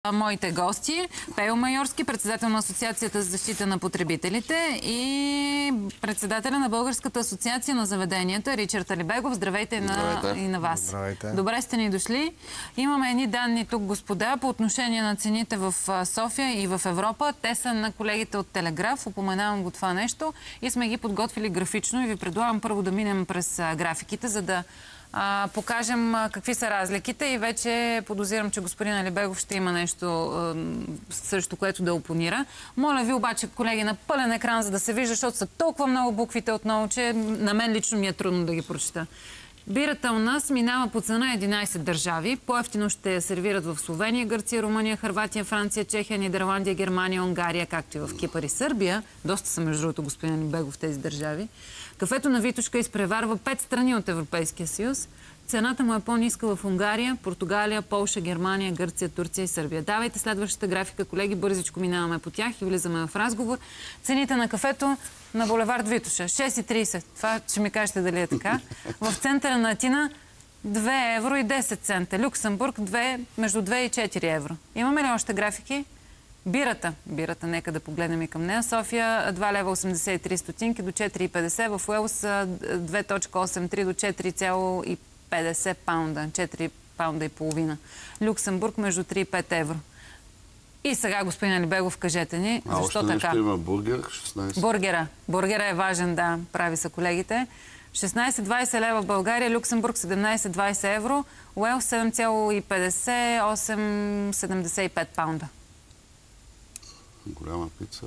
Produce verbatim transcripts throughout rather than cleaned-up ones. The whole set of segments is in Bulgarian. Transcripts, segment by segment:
Моите гости, Пейо Майорски, председател на Асоциацията за защита на потребителите и председателя на Българската асоциация на заведенията Ричард Алибегов. Здравейте, Здравейте. На, и на вас. Здравейте. Добре сте ни дошли. Имаме едни данни тук, господа, по отношение на цените в София и в Европа. Те са на колегите от Телеграф. Упоменавам го това нещо и сме ги подготвили графично и ви предлагам първо да минем през графиките, за да А, покажем а, какви са разликите и вече подозирам, че господин Алибегов ще има нещо а, също, което да опонира. Моля ви обаче, колеги, на пълен екран, за да се вижда, защото са толкова много буквите отново, че на мен лично ми е трудно да ги прочета. Бирата у нас минава по цена единайсет държави. По-евтино ще я сервират в Словения, Гърция, Румъния, Хърватия, Франция, Чехия, Нидерландия, Германия, Унгария, както и в Кипър и Сърбия. Доста са, между другото, господин Алибегов, в тези държави. Кафето на Витошка изпреварва пет страни от Европейския съюз. Цената му е по-ниска в Унгария, Португалия, Полша, Германия, Гърция, Турция и Сърбия. Давайте следващата графика, колеги, бързичко минаваме по тях и влизаме в разговор. Цените на кафето на булевард Витоша шест и трийсет. Това ще ми кажете дали е така. В центъра на Атина две евро и десет цента. Люксембург между две и четири евро. Имаме ли още графики? Бирата. Бирата, нека да погледнем и към нея. София два лева осемдесет и три стотинки до четири и петдесет. В Уелс две цяло осемдесет и три до четири цяло и петдесет паунда. четири паунда и половина. Люксембург между три и пет евро. И сега, господин Алибегов, кажете ни, а, защо още така? нещо има бургер, шестнайсет. Бургера. Бургера е важен, да, прави са колегите. шестнайсет двайсет лева в България, Люксембург седемнайсет двайсет евро, Уелс седем цяло и петдесет, осем цяло седемдесет и пет паунда. Голяма пица.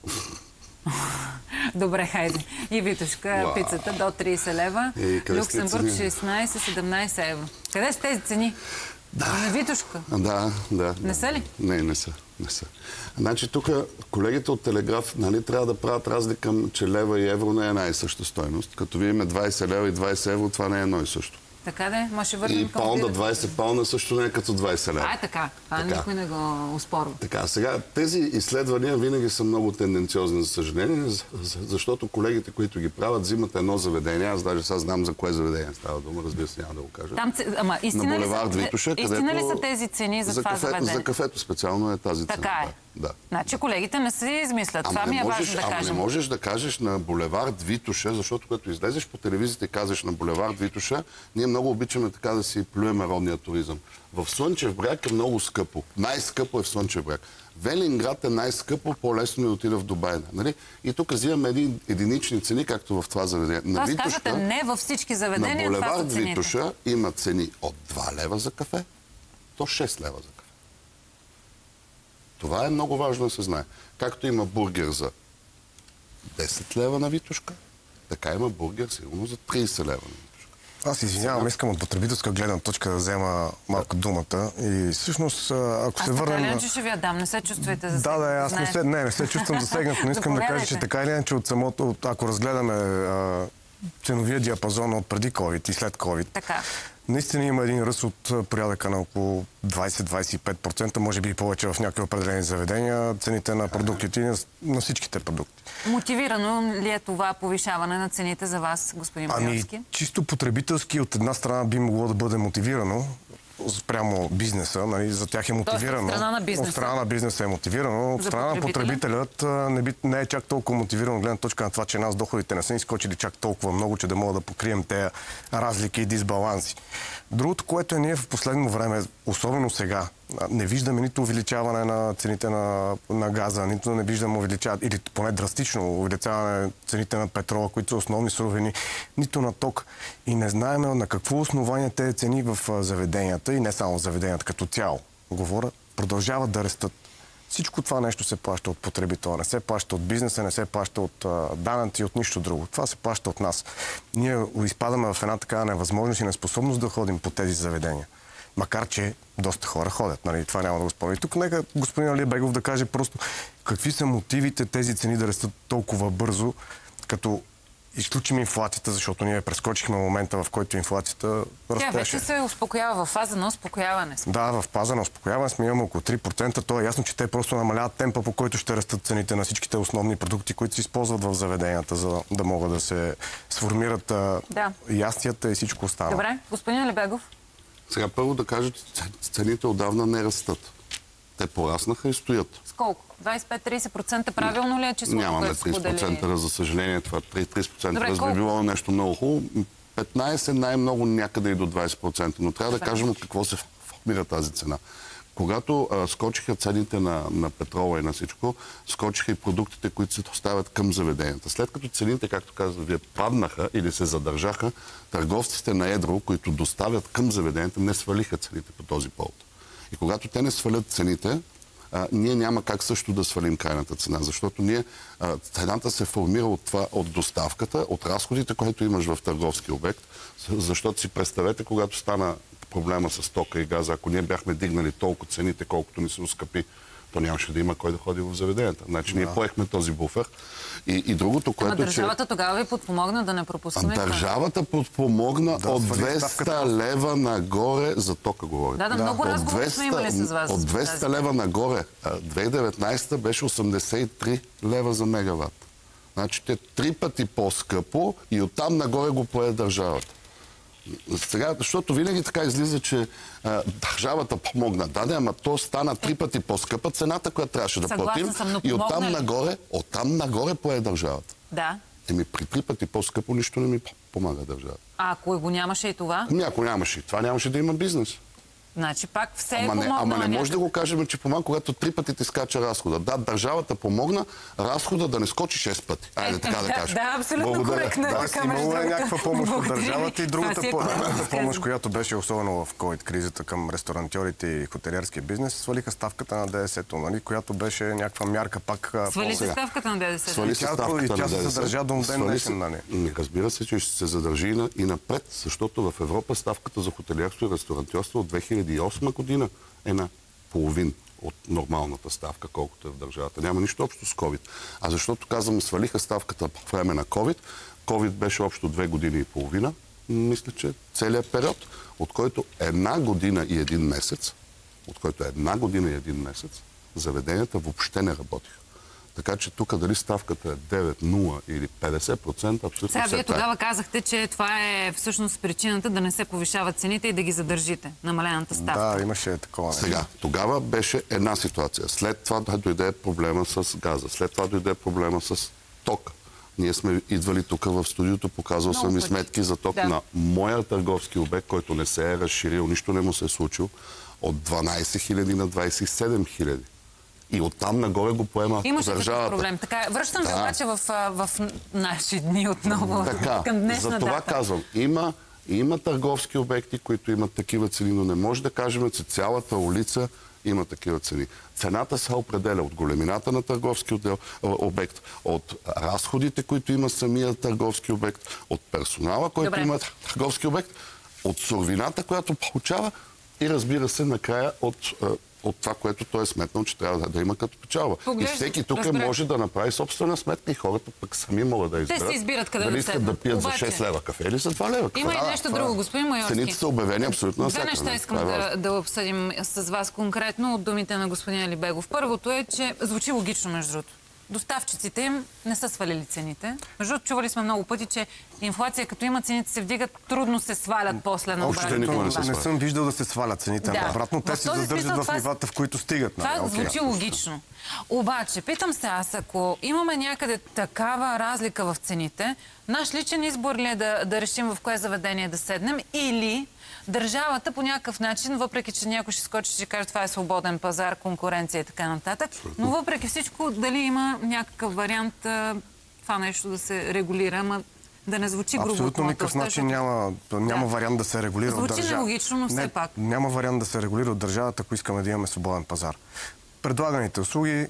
Добре, хайде. И Витошка, Уау. Пицата до трийсет лева. Е, Люксембург шестнайсет седемнайсет евро. Къде са тези цени? Да. На Витошка? Да, да. Не са ли? Не, не са. Не са. Значи тук колегите от Телеграф, нали, трябва да правят разлика, че лева и евро не е най-съща стойност. Като вие имате двайсет лева и двайсет евро, това не е едно и също. Така да е, ма ще върнем и към паунда, двайсет паунда също не е като двайсет лева. А, е така. Това така. Никой не го оспорва. Така, сега тези изследвания винаги са много тенденциозни, за съжаление, защото колегите, които ги правят, взимат едно заведение. Аз даже сега знам за кое заведение става дума, разбира се, няма да го кажа. Там, ама, истина, на булевард Витоша, истина ли са тези цени за, за това кафе, заведение? За кафето специално е тази цена. Така е. Да. Значи колегите не се измислят. Ама това ми е можеш, важно да ама кажем. не можеш да кажеш на булевард Витоша, защото като излезеш по телевизията и казваш на булевард Витоша, ние много обичаме така да си плюеме родния туризъм. В Слънчев бряг е много скъпо. Най-скъпо е в Слънчев бряг. Велинград е най-скъпо, по-лесно е да отида в Дубай. Нали? И тук взимаме един единични цени, както в това заведение. Това Витошка, казвате не във всички заведения, на това са цените. На булевард Витоша има цени от два лева за кафе до шест лева за кафе. Това е много важно да се знае. Както има бургер за десет лева на Витошка, така има бургер сигурно за трийсет лева на Витошка. Аз извинявам, искам от потребителска гледна точка да взема малко думата. И всъщност, ако се върнем... Аз така ли, че ще ви я дам? Не се чувствате засегнат? Да, да, аз не се, не, не се чувствам засегнат, но искам да кажа, че така или иначе от самото, ако разгледаме а, ценовия диапазон от преди COVID и след COVID, така. Наистина има един ръст от порядъка на около двайсет до двайсет и пет процента, може би и повече в някои определени заведения, цените на продуктите и на всичките продукти. Мотивирано ли е това повишаване на цените за вас, господин Майорски? Ами, чисто потребителски от една страна би могло да бъде мотивирано, спрямо бизнеса, нали, за тях е мотивирано. От страна на бизнеса. От страна на бизнеса е мотивирано. От страна на потребителят не, би, не е чак толкова мотивирано, гледна точка на това, че нас доходите не са изскочили чак толкова много, че да мога да покрием тези разлики и дисбаланси. Другото, което е ние в последно време, особено сега, не виждаме нито увеличаване на цените на, на газа, нито не виждаме увеличаване, или поне драстично увеличаване на цените на петрола, които са основни суровини, нито на ток. И не знаем на какво основание тези цени в заведенията, и не само заведенията като цяло, говоря, продължават да растат. Всичко това нещо се плаща от потребителя, не се плаща от бизнеса, не се плаща от данъци, от нищо друго. Това се плаща от нас. Ние изпадаме в една такава невъзможност и неспособност да ходим по тези заведения. Макар че доста хора ходят, нали? Това няма да го спомня. И тук нека господин Алибегов да каже просто какви са мотивите тези цени да растат толкова бързо, като изключим инфлацията, защото ние прескочихме момента, в който инфлацията растеше. Тя вече се успокоява в фаза на успокояване. Да, в фаза на успокояване сме имаме около три процента. То е ясно, че те просто намаляват темпа, по който ще растат цените на всичките основни продукти, които се използват в заведенията, за да могат да се сформират да. ястията и всичко останало. Добре, господин Алибегов. Сега първо да кажа, че цените отдавна не растат. Те пораснаха и стоят. С колко? двадесет и пет до тридесет процента правилно ли е числото, Нямаме което тридесет процента, сподели? за съжаление. Това тридесет процента Добре, раз би колко? било нещо много хубаво. петнадесет най-много някъде и до двадесет процента. Но трябва да кажем от какво се формира тази цена. Когато а, скочиха цените на, на петрола и на всичко, скочиха и продуктите, които се доставят към заведенията. След като цените, както казах, вие паднаха или се задържаха, търговците на едро, които доставят към заведенията, не свалиха цените по този повод. И когато те не свалят цените, а, ние няма как също да свалим крайната цена, защото ние, а, цената се формира от това, от доставката, от разходите, които имаш в търговски обект, защото си представете, когато стана проблема с тока и газа, ако ние бяхме дигнали толкова цените, колкото ни се ускъпи, то нямаше да има кой да ходи в заведенията. Значи да. Ние поехме този буфер. И, и другото, което Ама държавата че... тогава ви подпомогна да не пропуснем. Държавата подпомогна да, от двеста лева нагоре, за тока говорим. Да, да, много разговори сме имали с вас. От двеста лева нагоре. две хиляди и деветнадесета беше осемдесет и три лева за мегаватт. Значи те три пъти по-скъпо и оттам нагоре го пое държавата. Сега, защото винаги така излиза, че а, държавата помогна. Да, да, ама то стана три пъти по-скъпа цената, която трябваше да платим. Съм, и оттам нагоре, оттам нагоре пое държавата. Да. Еми при три пъти по-скъпо нищо не ми помага държавата. А ако го нямаше и това? Ами ако нямаше и това, нямаше да има бизнес. Значи пак все ама е помогнала. Ама не може някак... да го кажем, че помага, когато три пъти ти скача разхода. Да, държавата помогна разхода да не скочи шест пъти. Айде така да кажем. Да, абсолютно коректно. Да, имало е някаква помощ от държавата и другата е помощ, която беше особено в ковид кризата към ресторантьорите и хотелиерския бизнес, свалиха ставката на ДДС-то, нали, която беше някаква мярка пак. Свали се ставката на ДДС. Свали се ставката на ДДС. И тя се задържа до ден днешен, нали? Разбира се, че ще се задържи и, на, и напред, защото в Европа ставката за хотелиерство и ресторантьорство от две хиляди и осма година е на половин от нормалната ставка, колкото е в държавата. Няма нищо общо с COVID. А защото, казвам, свалиха ставката по време на COVID. COVID беше общо две години и половина. Мисля, че целият период, от който една година и един месец, от който една година и един месец, заведенията въобще не работиха. Така че тук дали ставката е девет, нула или петдесет процента, абсолютно сега все вие тогава казахте, че това е всъщност причината да не се повишават цените и да ги задържите, намалената ставка. Да, имаше такова. Сега, тогава беше една ситуация. След това дойде проблема с газа. След това дойде проблема с тока. Ние сме идвали тук в студиото, показал Много съм и пъти. сметки за ток Да. на моя търговски обект, който не се е разширил, нищо не му се е случил, от дванадесет хиляди на двадесет и седем хиляди. И оттам нагоре го поема Имаше държавата. такъв проблем. Така, връщам Да. се обаче в, в наши дни отново Така, към днешна за това дата. казвам, има, има търговски обекти, които имат такива цени, но не може да кажем, че цялата улица има такива цени. Цената се определя от големината на търговски отдел, обект, от разходите, които има самия търговски обект, от персонала, който Добре. има търговски обект, от суровината, която получава и разбира се накрая от, от това, което той е сметнал, че трябва да, да има като печалба. Поглежда, И всеки тук разбрах. може да направи собствена сметка и хората пък сами могат да изберат. Те си избират къде дали да искат седнат. да пият Обаче, за шест лева кафе или за два лева кафе. Има и Да, нещо това е. друго, господин Майорски. Цените са обявени абсолютно Две навсякъде. неща искам Това е да, важно. да обсъдим с вас конкретно от думите на господин Алибегов. Първото е, че звучи логично, между другото. Доставчиците им не са свалили цените. Между другото, чували сме много пъти, че инфлация, като има, цените се вдигат, трудно се свалят после на Общо никога не се Не сваля. съм виждал да се свалят цените. Да. Обратно, те В се този задържат смисъл в това- нивата, в които стигат. Това нали? звучи Окей. логично. Обаче, питам се аз, ако имаме някъде такава разлика в цените, наш личен избор ли е да, да решим в кое заведение да седнем, или държавата по някакъв начин, въпреки че някой ще скочи и ще каже, това е свободен пазар, конкуренция и така нататък, но въпреки всичко, дали има някакъв вариант а, това нещо да се регулира, ама да не звучи грубо. Абсолютно от никакъв моята начин уста, няма, няма Да. вариант да се регулира от Звучи държавата. нелогично, но все Не, пак. Няма вариант да се регулира от държавата, ако искаме да имаме свободен пазар. Предлаганите услуги,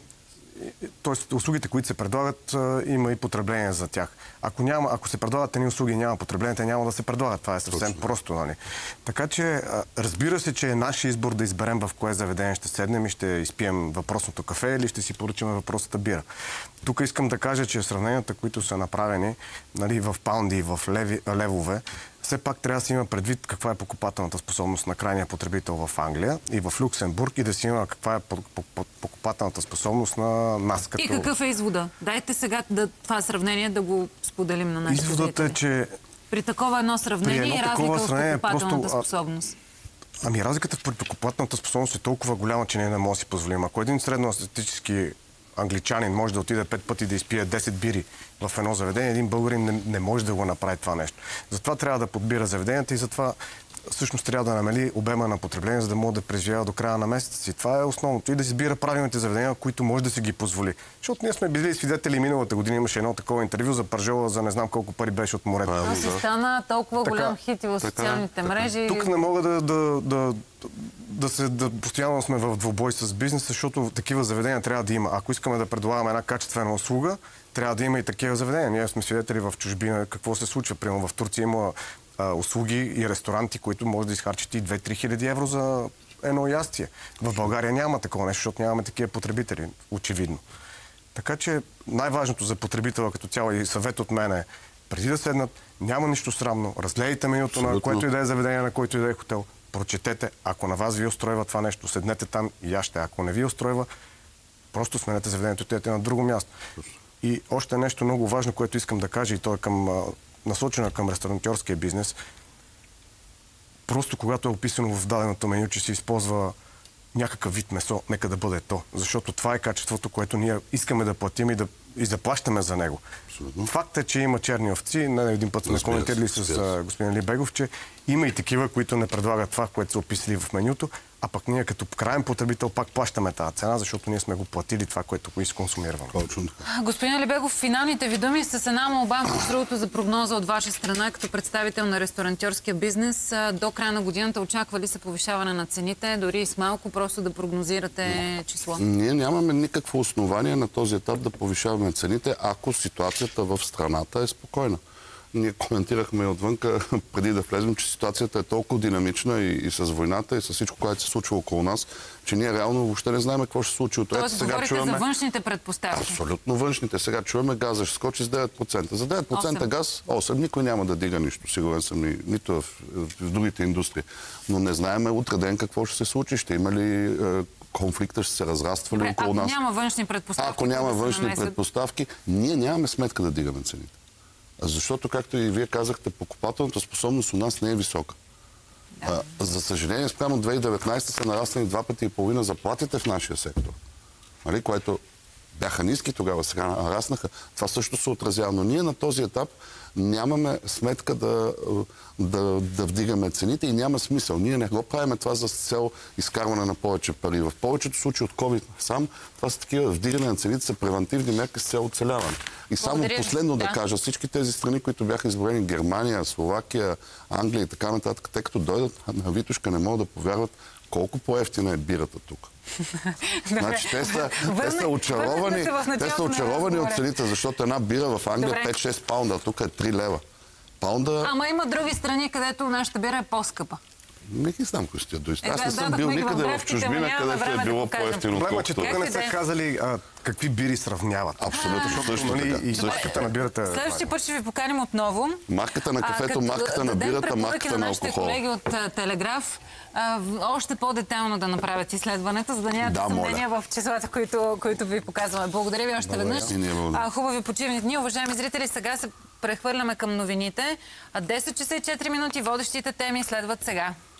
т.е. услугите, които се предлагат, има и потребление за тях. Ако, няма, ако се предлагат тези услуги и няма потребление, те няма да се предлагат. Това е съвсем Точно. просто. Нали? Така че, разбира се, че е наш избор да изберем в кое заведение ще седнем и ще изпием въпросното кафе или ще си поръчаме въпросната бира. Тук искам да кажа, че сравненията, които са направени, нали, в паунди и в леви, левове, все пак трябва да се има предвид каква е покупателната способност на крайния потребител в Англия и в Люксембург и да се има каква е покупателната способност на нас като... И какъв е извода? Дайте сега да, това сравнение да го споделим на нашите Изводът е, зрители. че При такова едно сравнение При едно и такова разлика в сравнение покупателната просто, а, способност. Ами разликата в покупателната способност е толкова голяма, че ние не можем да си позволим. Ако един средноастатически англичанин може да отиде пет пъти да изпие десет бири в едно заведение, един българин не, не може да го направи това нещо. Затова трябва да подбира заведенията и затова всъщност трябва да намали обема на потребление, за да може да преживява до края на месеца си. Това е основното. И да избира правилните заведения, които може да си ги позволи. Защото ние сме били свидетели миналата година, имаше едно такова интервю за пържола, за не знам колко пари беше от морето. Това си стана толкова така, голям хит и в социалните така, мрежи. Тук не мога да, да, да, да се, да постоянно сме в двубой с бизнеса, защото такива заведения трябва да има. Ако искаме да предлагаме една качествена услуга, трябва да има и такива заведения. Ние сме свидетели в чужбина какво се случва. Примерно в Турция има а, услуги и ресторанти, които може да изхарчат и две-три хиляди евро за едно ястие. В България няма такова нещо, защото нямаме такива потребители, очевидно. Така че най-важното за потребителя като цяло и съвет от мен е, преди да седнат, няма нищо срамно. Разгледайте менюто на което и да е заведение, на който и да е хотел. Прочетете. Ако на вас ви устройва това нещо, седнете там и яще. Ако не ви устройва, просто сменете заведението и отидете на друго място. И още нещо много важно, което искам да кажа, и то е към, насочено към ресторантьорския бизнес. Просто когато е описано в даденото меню, че се използва някакъв вид месо, нека да бъде то. Защото това е качеството, което ние искаме да платим и да и заплащаме за него. Абсолютно. Факт е, че има черни овци. Не един път сме коментирали с uh, господин Либегов, че има и такива, които не предлагат това, което са описали в менюто, а пък ние като крайен потребител пак плащаме тази цена, защото ние сме го платили това, което го изконсумираме. Господин Либегов, финалните ви думи с една молба, между другото, за прогноза от ваша страна, като представител на ресторантьорския бизнес. До края на годината очаква ли се повишаване на цените, дори и с малко, просто да прогнозирате число? Ние нямаме никакво основание на този етап да повишаваме цените, ако ситуацията в страната е спокойна. Ние коментирахме отвънка, преди да влезем, че ситуацията е толкова динамична и, и с войната, и с всичко, което се случва около нас, че ние реално въобще не знаем какво ще се случи. Тоест, сега говорите чуваме... за външните предпоставки. Абсолютно външните. Сега чуваме газа ще скочи с девет процента. За девет процента осем газ, осем процента. Никой няма да дига нищо. Сигурен съм ни, нито в, в другите индустрии. Но не знаеме утре ден какво ще се случи. Ще има ли е, конфликта, ще се разраства ли около нас? Ако няма външни предпоставки, ако няма да външни предпоставки, ние нямаме сметка да дигаме цените. Защото, както и вие казахте, покупателната способност у нас не е висока. Да. А, за съжаление, спрямо две хиляди и деветнадесета са нараснали два пъти и половина заплатите в нашия сектор. Нали? Което бяха ниски тогава, сега нараснаха. Това също се отразява. Но ние на този етап нямаме сметка да, да, да вдигаме цените и няма смисъл. Ние не го правим това за цел изкарване на повече пари. В повечето случаи от COVID сам, това са такива вдигане на цените, са превентивни мерки с цел оцеляване. И само Благодаря. последно да. да кажа, всички тези страни, които бяха изброени, Германия, Словакия, Англия и така нататък, те като дойдат на Витошка, не могат да повярват колко по-евтина е бирата тук. Значи, те са, те са очаровани, те са очаровани от цените, защото една бира в Англия пет-шест паунда, а тук е три лева. Паунда... Ама има други страни, където нашата бира е по-скъпа. Не ги знам, кои сте доиста. Аз не съм бил никъде в чужбина, където е било по-евтино. Проблема, че тук не са казали а, какви бири сравняват. Абсолютно, също така. И марката на бирата... Следващия път ще ви поканим отново. Марката на кафето, марката на бирата, марката на алкохола. Колеги от Телеграф още по-детайлно да направят изследването, за да нямате съмнения в числата, които ви показваме. Благодаря ви още веднъж. Хубави почивни дни. Уважаеми зрители, сега се прехвърляме към новините. десет часа и четири минути водещите теми следват сега.